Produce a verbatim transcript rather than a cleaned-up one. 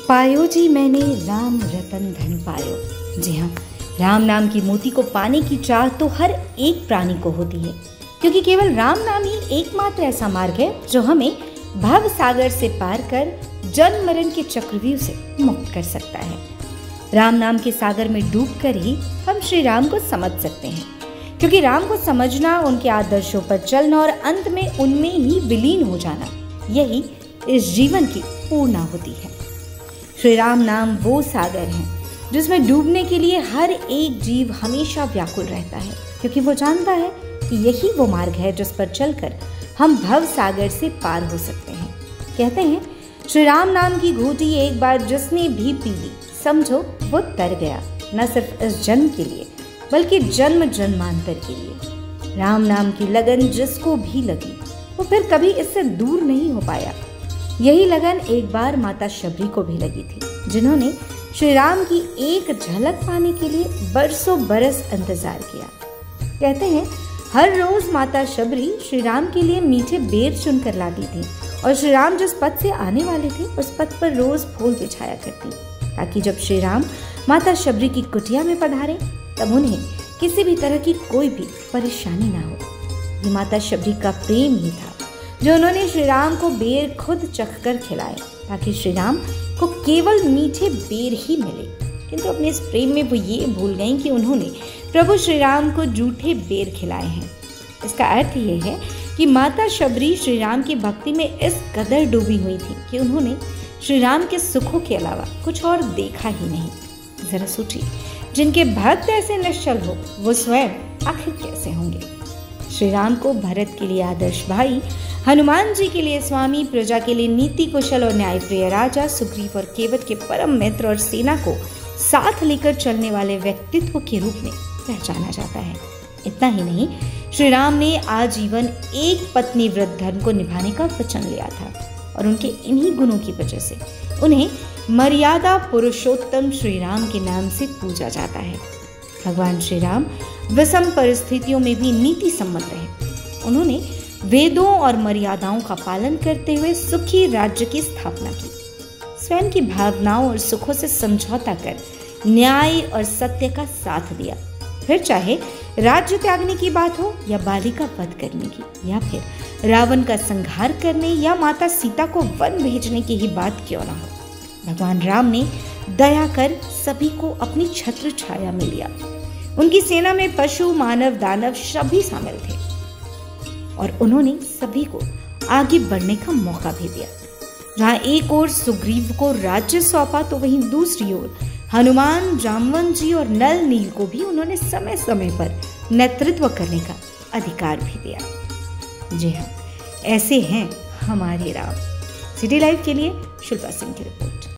पायो जी मैंने राम रतन धन पायो। जी हाँ, राम नाम की मोती को पाने की चाह तो हर एक प्राणी को होती है, क्योंकि केवल राम नाम ही एकमात्र ऐसा मार्ग है जो हमें भव सागर से पार कर जन्म मरण के चक्रव्यूह से मुक्त कर सकता है। राम नाम के सागर में डूबकर ही हम श्री राम को समझ सकते हैं, क्योंकि राम को समझना, उनके आदर्शों पर चलना और अंत में उनमें ही विलीन हो जाना, यही इस जीवन की पूर्णाहुति है। श्री राम नाम वो सागर है जिसमें डूबने के लिए हर एक जीव हमेशा व्याकुल रहता है, क्योंकि वो जानता है कि यही वो मार्ग है जिस पर चलकर हम भव सागर से पार हो सकते हैं। कहते हैं, श्री राम नाम की घूंटी एक बार जिसने भी पी ली, समझो वो तर गया, न सिर्फ इस जन्म के लिए बल्कि जन्म जन्मांतर के लिए। राम नाम की लगन जिसको भी लगी वो फिर कभी इससे दूर नहीं हो पाया। यही लगन एक बार माता शबरी को भी लगी थी, जिन्होंने श्री राम की एक झलक पाने के लिए बरसों बरस इंतजार किया। कहते हैं, हर रोज माता शबरी श्री राम के लिए मीठे बेर चुनकर लाती थी और श्री राम जिस पथ से आने वाले थे उस पथ पर रोज फूल बिछाया करती, ताकि जब श्री राम माता शबरी की कुटिया में पधारे तब उन्हें किसी भी तरह की कोई भी परेशानी ना हो। ये माता शबरी का प्रेम ही था जो उन्होंने श्री राम को बेर खुद चखकर खिलाए, ताकि श्री राम को केवल मीठे बेर ही मिले। किंतु अपने इस प्रेम में वो ये भूल गईं कि उन्होंने प्रभु श्री राम को जूठे बेर खिलाए हैं। इसका अर्थ ये है कि माता शबरी श्री राम की भक्ति में इस कदर डूबी हुई थी कि उन्होंने श्री राम के सुखों के अलावा कुछ और देखा ही नहीं। जरा सोचिए, जिनके भक्त ऐसे निश्चल हो वो स्वयं आखिर कैसे होंगे। श्री राम को भरत के लिए आदर्श भाई, हनुमान जी के लिए स्वामी, प्रजा के लिए नीति कुशल और न्यायप्रिय राजा, सुग्रीव और केवट के परम मित्र और सेना को साथ लेकर चलने वाले व्यक्तित्व के रूप में पहचाना जाता है। इतना ही नहीं, श्री राम ने आजीवन एक पत्नी व्रत धर्म को निभाने का वचन लिया था और उनके इन्हीं गुणों की वजह से उन्हें मर्यादा पुरुषोत्तम श्री राम के नाम से पूजा जाता है। भगवान श्री राम विषम परिस्थितियों में भी नीति सम्मत रहे। उन्होंने वेदों और मर्यादाओं का पालन करते हुए सुखी राज्य की स्थापना की। स्वयं की भावनाओं और सुखों से समझौता कर न्याय और सत्य का साथ दिया। फिर चाहे राज्य त्यागने की बात हो या बाली का वध करने की, या फिर रावण का संहार करने या माता सीता को वन भेजने की ही बात क्यों ना हो, भगवान राम ने दया कर सभी को अपनी छत्र छाया में लिया। उनकी सेना में पशु, मानव, दानव सभी शामिल थे और उन्होंने सभी को आगे बढ़ने का मौका भी दिया। जहाँ एक ओर सुग्रीव को राज्य सौंपा तो वहीं दूसरी ओर हनुमान, जामवंत जी और नल नील को भी उन्होंने समय समय पर नेतृत्व करने का अधिकार भी दिया। जी हाँ, ऐसे हैं हमारे राम। सिटी लाइव के लिए शिल्पा सिंह की रिपोर्ट।